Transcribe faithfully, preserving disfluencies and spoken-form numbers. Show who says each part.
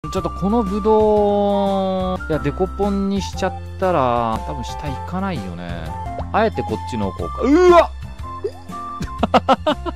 Speaker 1: ちょっとこのブドウ、いや、デコポンにしちゃったら、多分下行かないよね。あえてこっちの置こうか。うわっ